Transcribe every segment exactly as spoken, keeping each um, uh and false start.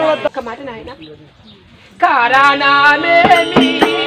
ఒక మాట నాయన కారణమేమి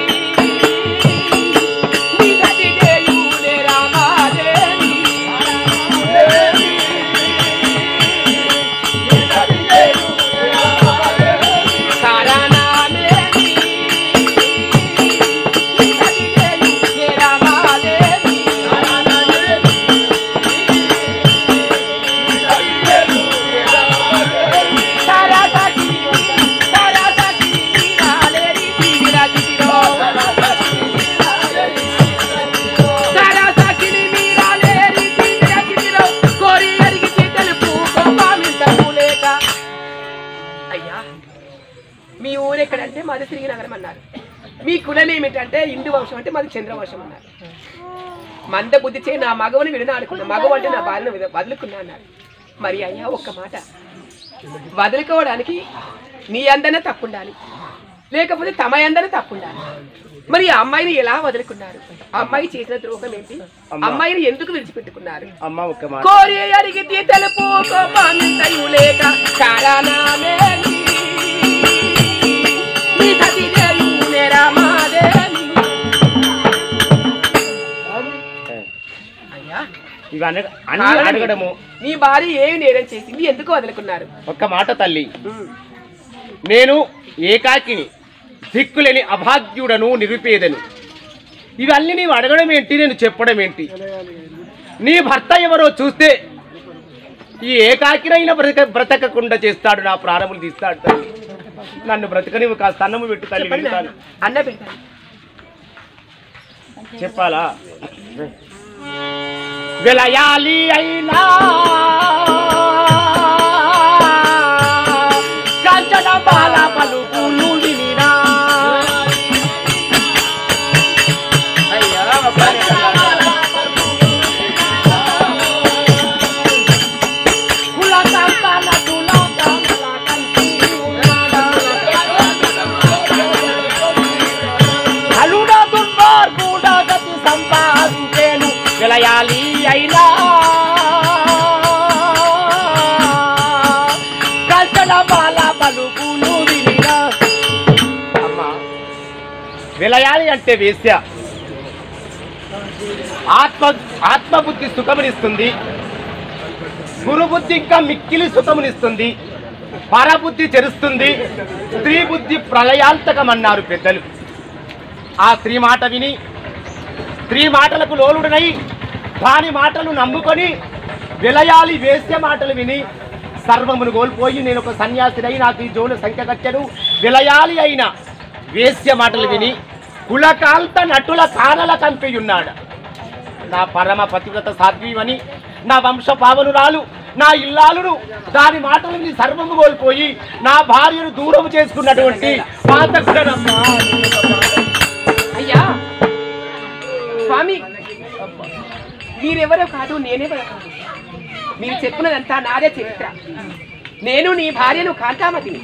మీ ఊరు ఎక్కడంటే మాది శ్రీనగరం అన్నారు. మీ కులం ఏమిటంటే ఇందు వంశం అంటే మాది చంద్రవంశం అన్నారు. మంద బుద్ధి చే నా మగవని విడన అనుకున్నా, మగవు అంటే నా భార్యను వదులుకున్నా అన్నారు. మరి అయ్యా ఒక్క మాట, వదులుకోవడానికి నీ అందనే తప్పు ఉండాలి, లేకపోతే తమ అందనే తప్పు ఉండాలి. మరి ఆ అమ్మాయిని ఎలా వదులుకున్నారు? అమ్మాయి చేసిన ద్రోహం ఏంటి? అమ్మాయిని ఎందుకు విడిచిపెట్టుకున్నారు? కోరి అడిగితే తెలుపు లేక కారణమే నీ భార్య ఏమి నేరం చేసింది, ఎందుకు వదులుకున్నారు? ఒక్క మాట తల్లి, నేను ఏకాకిని, దిక్కులేని అభాగ్యుడను, నిరుపేదను. ఇవన్నీ నీవు అడగడం ఏంటి, నేను చెప్పడం ఏంటి? నీ భర్త ఎవరో చూస్తే ఈ ఏకాకినైనా బ్రతక బ్రతకకుండా చేస్తాడు, నా ప్రాణములు తీస్తాడు. తల్లి నన్ను బ్రతకనివ్వు, కాస్త అన్నము పెట్టు తల్లి. అన్న పెట్టాను చెప్పాలా? వెలయాలి అయినా కంచన బాల పలుకులు వినినా వెలయాలి అయినా కంచన బాల పలుకులు వినినా. అమ్మా, వెలయాలి అంటే వేశ్య. ఆత్మ ఆత్మబుద్ధి సుఖమునిస్తుంది, గురుబుద్ధి ఇంకా మిక్కిలి సుఖమునిస్తుంది, పరబుద్ధి చెరుస్తుంది, స్త్రీ బుద్ధి ప్రళయాంతకమన్నారు పెద్దలు. ఆ స్త్రీ మాట విని, స్త్రీ మాటలకు లోలుడనై దాని మాటలు నమ్ముకొని విలయాలి వేశ్య మాటలు విని సర్వమును కోల్పోయి నేను ఒక సన్యాసినై నాకు ఈ జోలు సంఖ్య కట్టెను. విలయాలి అయిన వేశ్య మాటలు విని కులకాంత నటుల కానల కంపియున్నాడు. నా పరమ పతివ్రత సాధ్వీమని, నా వంశ పావనురాలు, నా ఇల్లాలును దాని మాటలు విని సర్వము కోల్పోయి నా భార్యను దూరం చేసుకున్నటువంటి పాతకుడనమ్మా. అయ్యా స్వామి, మీరెవరో కాదు, నేనెవరో కాదు. మీరు చెప్పినదంతా నాదే చరిత్ర. నేను నీ భార్యను కాంతామతిని.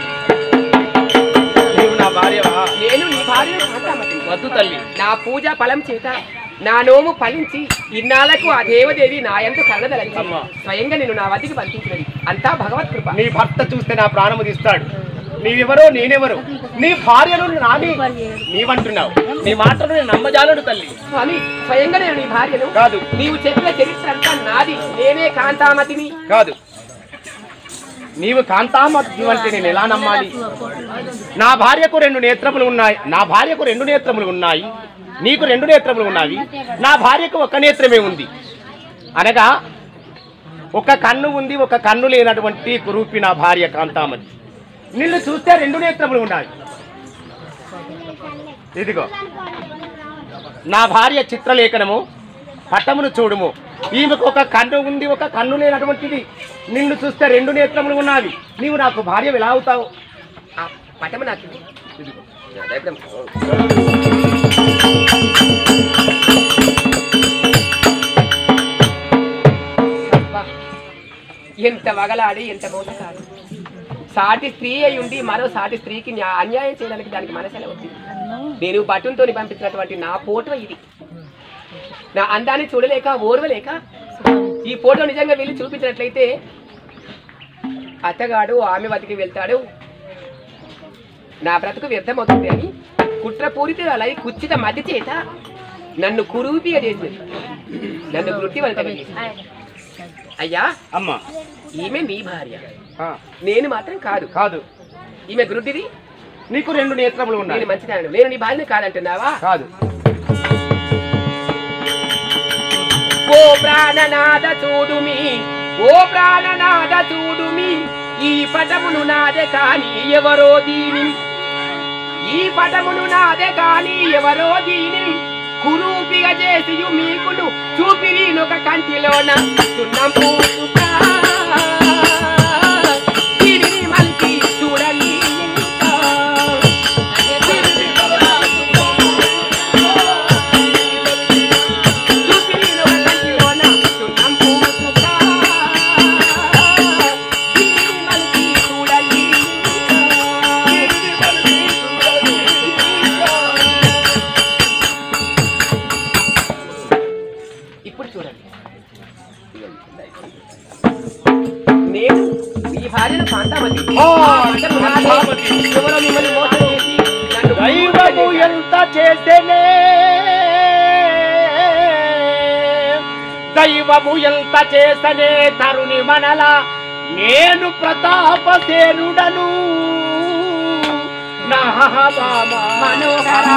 నా భార్యవా? నేను నీ భార్యను కాంతామతిని. వద్దు తల్లి, నా పూజ ఫలం చేత నా నోము ఫలించి ఇన్నాళ్లకు ఆ దేవదేవి నా యందు కన్నదలంచి స్వయంగా నేను నా వదికి పంపించినది. అంతా భగవత్ కృప. నీ భర్త చూస్తే నా ప్రాణము తీస్తాడు. నీవెవరో నేనెవరో, నీ భార్యను నాని నీవంటున్నావు. నీ మాటలు నేను నమ్మజాలను తల్లి. స్వామి, స్వయంగా నేను నీ భార్యను కాదు. నీవు చెప్పిన చరిత్ర అంతా నాది. నేనే కాంతామతిని కాదు. నీవు కాంతామతి అంటే నేను ఎలా నమ్మాలి? నా భార్యకు రెండు నేత్రములు ఉన్నాయి, నా భార్యకు రెండు నేత్రములు ఉన్నాయి, నీకు రెండు నేత్రములు ఉన్నాయి, నా భార్యకు ఒక నేత్రమే ఉంది. అనగా ఒక కన్ను ఉంది, ఒక కన్ను లేనటువంటి కురూపి నా భార్య కాంతామతి. నిన్ను చూస్తే రెండు నేత్రములు ఉన్నాయి. ఇదిగో నా భార్య చిత్రలేఖనము, పటమును చూడుము. ఈమెకు ఒక కన్ను ఉంది, ఒక కన్ను లేనటువంటిది. నిన్ను చూస్తే రెండు నేత్రములు ఉన్నవి. నీవు నాకు భార్య ఎలా అవుతావు? పటము నాకు ఎంత వగలాడి, ఎంత మోసకాడు. సాటి స్త్రీ అయి ఉండి మరో సాటి స్త్రీకి అన్యాయం చేయడానికి దానికి మనసులో వచ్చింది. నేను బటన్తో పంపించినటువంటి నా ఫోటో ఇది. నా అందాన్ని చూడలేక ఓర్వలేక ఈ ఫోటో నిజంగా వెళ్ళి చూపించినట్లయితే అత్తగాడు ఆమె వదికి వెళ్తాడు, నా బ్రతుకు వ్యర్థమవుతుంది అని కుట్రపూరితులై కుచ్చిత మధ్య చేత నన్ను కురూపిగా చేసింది, నన్ను వృత్తివంతంగా చేసింది. అయ్యా అమ్మా ఈమె నీ భార్య, ఆ, నేను మాత్రం కాదు. కాదు, ఈమె గురుడిది, నీకు రెండు నేత్రములు ఉన్నాయి. నేను మంచిదాను, నేను నీ భార్యని కాదంటున్నావా? కాదు. ఓ ప్రాణనాద చూడుమి, ఓ ప్రాణనాద చూడుమి, ఈ పటమును నాదే కాని ఎవరో దీని, ఈ పటమును నాదే కాని ఎవరో దీని, కురూపిగా చేసి మీకును చూపిరీనొక కంటిలోన సున్నం పూసుకా దీనిని మల్కి చూడండి. నేను మీ భార్యను కాంతామతి, ఎవరో మిమ్మల్ని మోసం చేసి నన్ను దైవము ఎంత చేసేనే, దైవము ఎంత చేసనే తరుణి మనల నేను ప్రతాపసేనుడను నా మనోహరా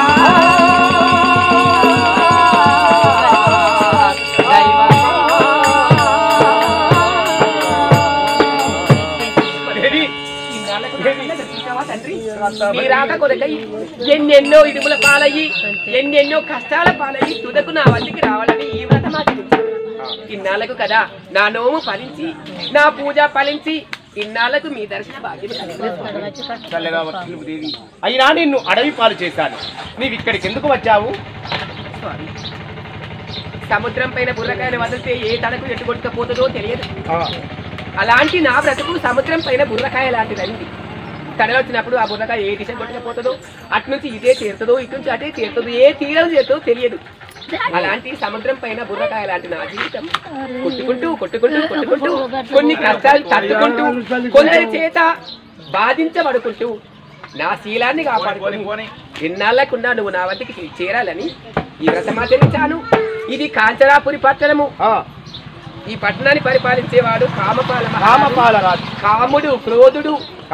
మీరాక కొరకై ఎన్నెన్నో ఇడుముల పాలయ్యి ఎన్నెన్నో కష్టాల పాలయ్యి తుదకు నా వద్దకి రావాలని ఈ వ్రతమాచరించాను. ఇన్నాళ్లకు కదా నా నోము ఫలించి నా పూజ ఫలించి ఇన్నాళ్లకు మీ దర్శన భాగ్యం. అయినా నిన్ను అడవి పాలు చేశాను, నీవు ఇక్కడికి ఎందుకు వచ్చావు? సముద్రం పైన బుర్రకాయలు వదిలితే ఏ తడకు ఎటు కొట్టుకపోతుందో తెలియదు. అలాంటి నా బ్రతుకు సముద్రం పైన బుర్రకాయ లాంటిదండి. తడలు వచ్చినప్పుడు ఆ బుర్రకాయ ఏ దిశ కొట్టుకపోతుందో అటు నుంచి ఇదే చేరుతుందో ఇటు నుంచి అటే చేరుతుందో ఏ తీరం చేరుతుందో తెలియదు. అలాంటి సముద్రం పైన బుర్రకాయ లాంటి నా జీవితం కొట్టుకుంటూ కొట్టుకుంటూ కొట్టుకుంటూ కొన్ని కష్టాలు తట్టుకుంటూ కొందరి చేత బాధించబడుకుంటూ నా శీలాన్ని కాపాడుకొని ఎన్నాళ్ళకుండా నువ్వు నా వద్దకి చేరాలని ఈ వ్రతమాచరించాను. ఇది కాంచరాపురి పట్టణము. ఈ పట్టణాన్ని పరిపాలించేవాడు కామపాల కామపాల రాజు. కాముడు, క్రోధుడు,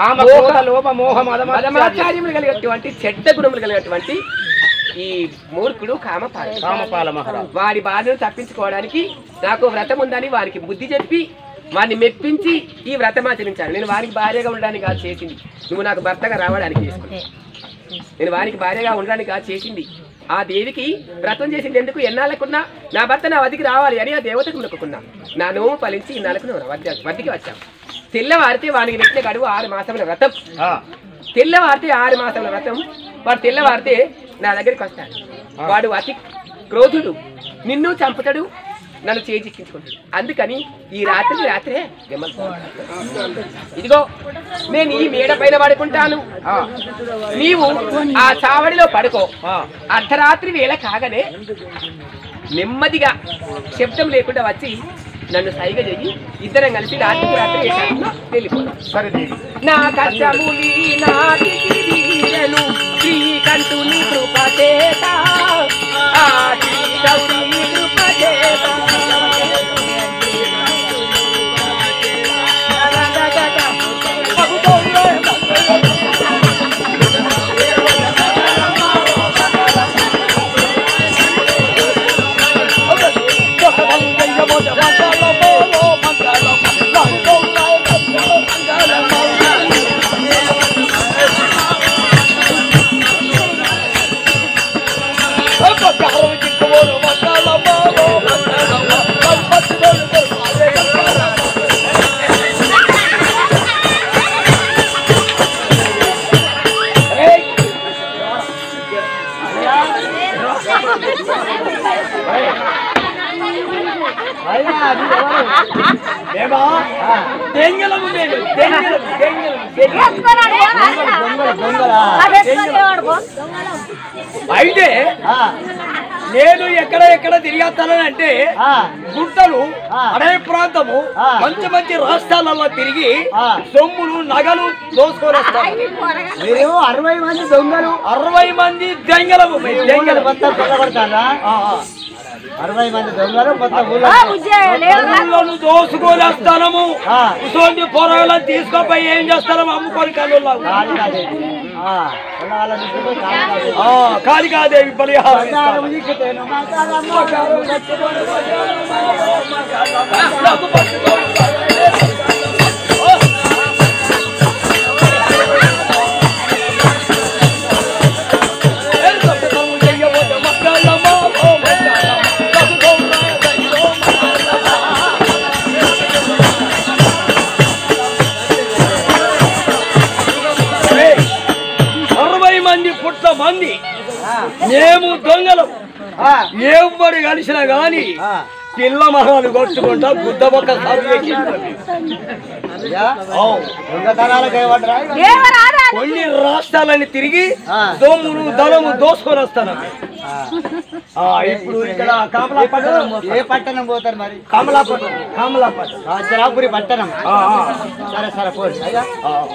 మదమాచార్యములు కలిగినటువంటి చెడ్డ గుణములు కలిగినటువంటి ఈ మూర్ఖుడు కామపాల కామపాల మహారాజు. వారి బాధను తప్పించుకోవడానికి నాకు వ్రతం ఉందని వారికి బుద్ధి చెప్పి వారిని మెప్పించి ఈ వ్రతం ఆచరించాను. నేను వారికి భార్యగా ఉండడానికి కాదు చేసింది, నువ్వు నాకు భర్తగా రావడానికి చేసుకున్నా. నేను వారికి భార్యగా ఉండడానికి కాదు చేసింది. ఆ దేవికి వ్రతం చేసింది ఎందుకు? ఎన్నాళ్ళకున్నా నా భర్త నా వద్దకి రావాలి అని ఆ దేవతకు మొక్కుకున్నా. నా నోము ఫలించి ఇన్నాళ్ళకు నువ్వు వద్దకి వచ్చావు. తెల్లవారితే వానికి నెట్టిన గడువు ఆరు మాసముల వ్రతం. తెల్లవారితే ఆరు మాసముల వ్రతం. వాడు తెల్లవారితే నా దగ్గరికి వస్తాడు. వాడు అతి క్రోధుడు, నిన్ను చంపుతాడు, నన్ను చేజిక్కించుకుంటాడు. అందుకని ఈ రాత్రికి రాత్రే ఇదిగో నేను ఈ మేడ పైన పడుకుంటాను, నీవు ఆ చావడిలో పడుకో. అర్ధరాత్రి వేళ కాగానే నెమ్మదిగా శబ్దం లేకుండా వచ్చి నన్ను సైగ చెయ్యి, ఇద్దరం కలిసి రాత్రికి రాత్రి వెళ్ళిపోతాం. నా కష్టములి నాటికి వీరను శ్రీకంఠుని కృపచేత, ఆ శ్రీకంఠుని కృపచేత అయితే నేను ఎక్కడ ఎక్కడ తిరిగేస్తానంటే గుట్టలు అడవి ప్రాంతము మంచి మంచి రాష్ట్రాలలో తిరిగి సొమ్ములు నగలు దోసుకొని వస్తాను. మీరు అరవై మంది దొంగలు అరవై మంది దెంగలము దెంగలు మొత్తం కొల్లగొడతారా? అరవై మంది దొంగలు మొత్తం ఊళ్ళో దోసుకొని వస్తాము. ఇటువంటి పొరలను తీసుకుపోయి ఏం చేస్తాము? అమ్ముకొని కళ్ళు కాళికాదేవి బలిహారం మంది మేము దొంగలు ఎవరు కలిసినా గాని పిల్ల మహాలు కొట్టుకుంటా బుద్ధ పక్క కొన్ని రాష్ట్రాలని తిరిగి దొమ్ములు దళము దోసుకొని వస్తాను. ఇప్పుడు ఇక్కడ కమలాపట్నం ఏ పట్టణం పోతారు మరి? కమలాపట్నం కమలాపట్నం రాజరాపురి పట్టణం. సరే సరే పోయి అయ్యా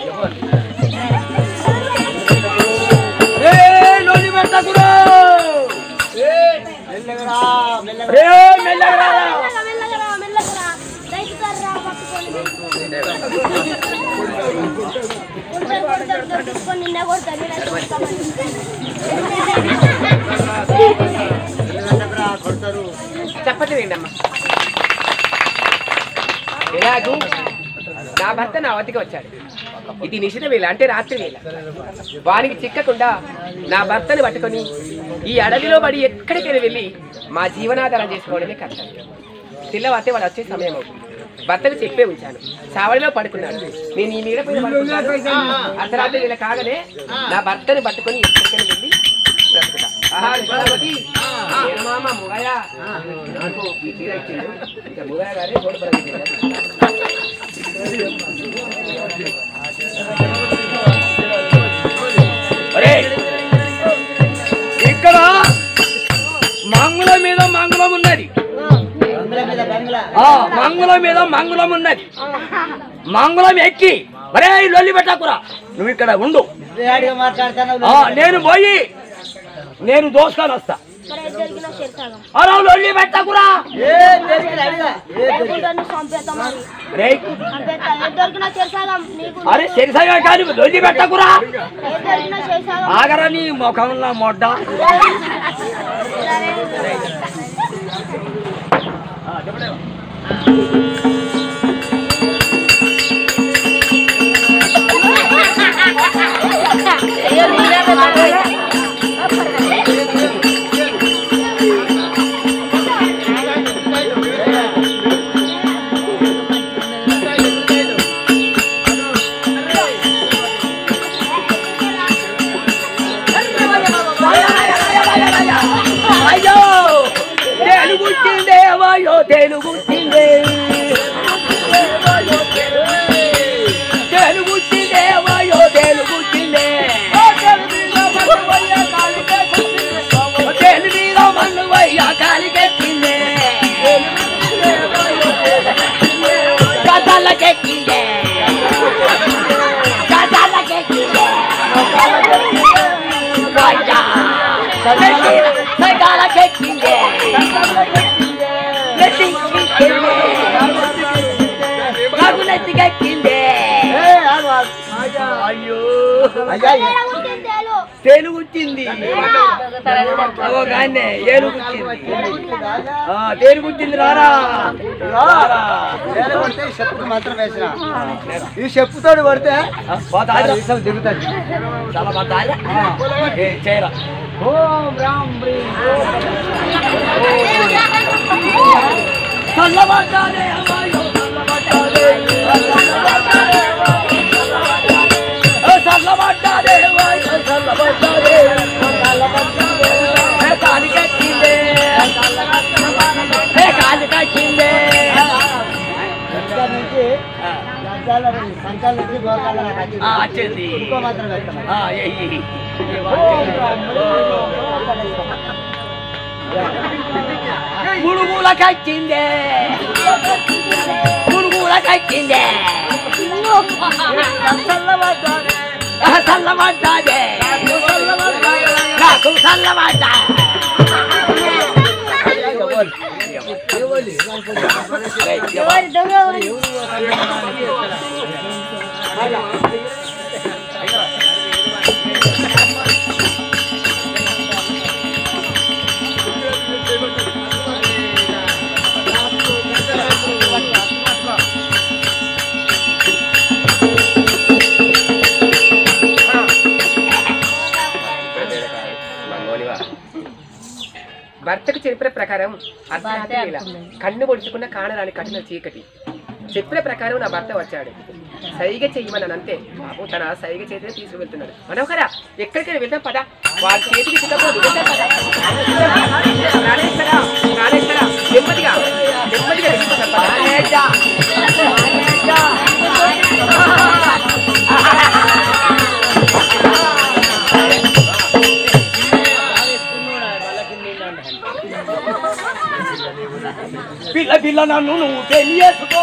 చెప్పండి ఏంటమ్మా. ఎలాగూ నా భర్త నా వద్దకు వచ్చాడు. ఇది నిషిధ వేళ అంటే రాత్రి వేళ. వానికి చిక్కకుండా నా భర్తను పట్టుకొని ఈ అడవిలో పడి ఎక్కడికైనా వెళ్ళి మా జీవనాధారం చేసుకోవడమే కర్తవ్యం. తెల్లవారితే వాడు వచ్చే సమయం అవుతుంది. భర్తకు చెప్పే ఉంచాను. చావడిలో పడుకున్నాడు. నేను ఈ నీడ పైన పడుకున్నాను. అర్ధరాత్రి వేళ కాగానే నా భర్తను పట్టుకొని ఎక్కడికైనా వెళ్ళి బ్రతుకుతా. ముగయ గారే ఇక్కడ మంగుళం మీద మంగుళం ఉన్నది. మంగుళం మీద మంగుళం ఉన్నది. మంగుళం ఎక్కి మరే లొల్లి పెట్టకురా, నువ్వు ఇక్కడ ఉండు. నేను పోయి నేను దోసుకొని వస్తా. అలా లొల్లి పెట్టకురా. అరే సరిసగా కానీ లొల్లి పెట్టకురా. ఆగరా నీ ముఖంలో మొడ్డ. తేలుగుచ్చింది తేలుగుచ్చింది రారా. మాత్రం వేసిన ఈ చెప్పుతోడు పడితే దిగుతాడు. చేయరా. ఓం రామ్ వచ్చింది ముడుగుల కచ్చిందే ముడుగుల కచ్చిందే చల్లబడ్డాదే నాకు చల్లబడ్డా భర్తకు చెప్పిన ప్రకారం అర్ధరాత్రి కన్ను పొడుచుకున్న కానరాని కఠిన చీకటి చెప్పిన ప్రకారం నా భర్త వచ్చాడు. సైగ చెయ్యమన్నాను అంతే. బాబు తన సైగ చేతిని తీసుకువెళ్తున్నాడు. మనోహరా ఎక్కడికైనా వెళ్దాం పదా, వారి చేతికి చిన్నపోదు నెమ్మదిగా నెమ్మదిగా పిల్ల పిల్ల నన్ను నువ్వు పెళ్లి చేసుకో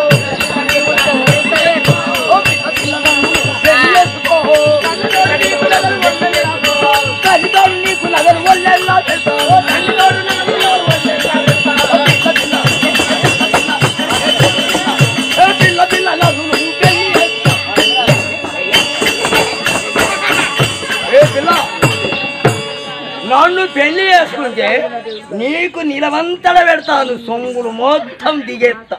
తల్లిదండ్రులు నీకు నగలు వల్లెల్లా పెడతావు పిల్ల పిల్ల నన్ను నువ్వు పెళ్లి చేసుకో పిల్ల నన్ను పెళ్లి చేసుకుంటే నీకు నిలవంతడ పెడతాను, సొంగులు మొత్తం దిగేస్తా.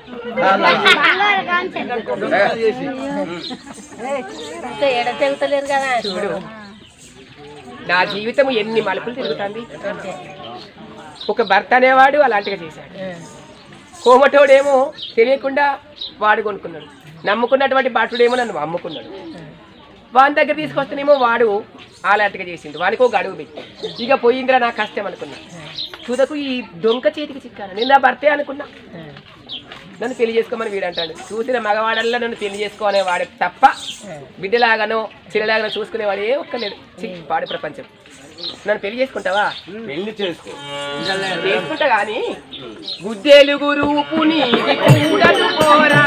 చూడు నా జీవితం ఎన్ని మలుపులు తిరుగుతుంది. ఒక భర్త అనేవాడు అలాంటిగా చేశాడు. కోమటోడేమో తెలియకుండా వాడు కొనుక్కున్నాడు, నమ్ముకున్నటువంటి భటుడేమో నన్ను అమ్ముకున్నాడు. వాని దగ్గర తీసుకొస్తేనేమో వాడు అలాంటిగా చేసిండు, వానికి ఒక గడువు పెట్టి ఇక పోయిందిరా నా కష్టం అనుకున్నా. చూదకు ఈ దొంగ చేతికి చిక్కాను. నేను నా భర్తే అనుకున్నా. నన్ను పెళ్లి చేసుకోమని వీడు అంటాడు. చూసిన మగవాడల్లా నన్ను పెళ్లి చేసుకోవాలనే వాడు తప్ప బిడ్డలాగానో చిన్నలాగానో చూసుకునేవాడు ఏ ఒక్కలేడు. పాడు ప్రపంచం. నన్ను పెళ్లి చేసుకుంటావా? పెళ్లి చేసుకో చేసుకుంటా గాని గుద్దెలుగు రూపు నీది కూడదు పోరా,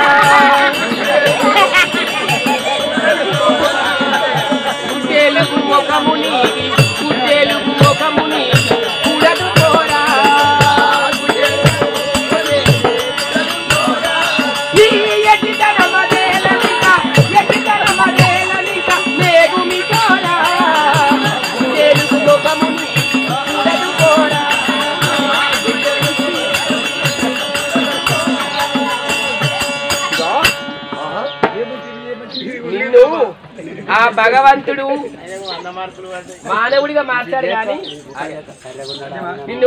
గుద్దెలుగు ముఖము నీది గుద్దెలుగు ముఖము నీది కూడదు పోరా, ఈ ఎట్టితనమదేలనిక ఎట్టితనమదేలనిక మేగుమి పోరా, గుద్దెలుగు ముఖము నీది కూడదు పోరా. నిన్ను ఆ భగవంతుడు మానవుడిగా మార్చాడు కానీ నిన్ను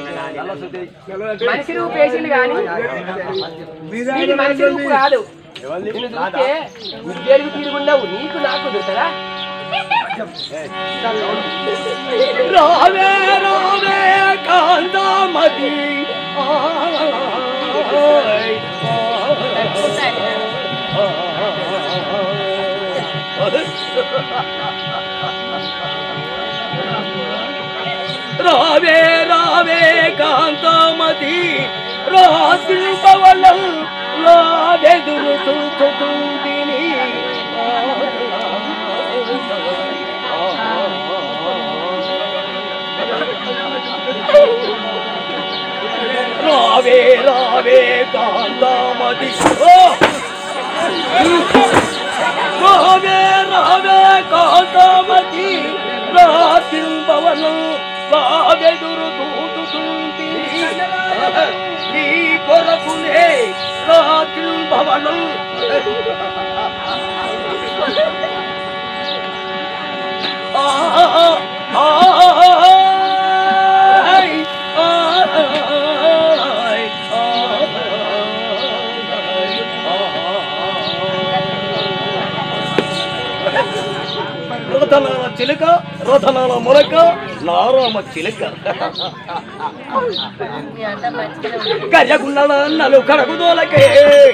మనిషి రూపు వేసింది కానీ నీకు మనిషి రూపు కాదు. నిన్ను చూస్తే ఉద్యోగి తిరుగుండవు, నీకు నాకు దొరుకుతుందా? రావే రావే కాంతామతి రావే రావే కాంతామతి రాత్రి పవనం రావెదురు చూచుతుందిని రావే రావే కాంతామతి రావే రావే కాంతామతి రాత్రి పవనం రావెదురు చూచుతుంది నీ కొరకునే రాత్రి భవనం ఆ ఆ రథనాల చిలుక రథనాల మొలక నారామ చిలుక గజగున్నాడ అన్నలు కడకుదోలకే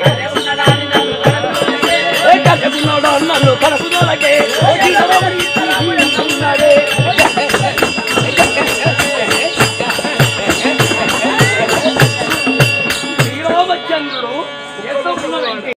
గజగున్నాడ అన్నలు కడకుదోలకే చంద్రుడు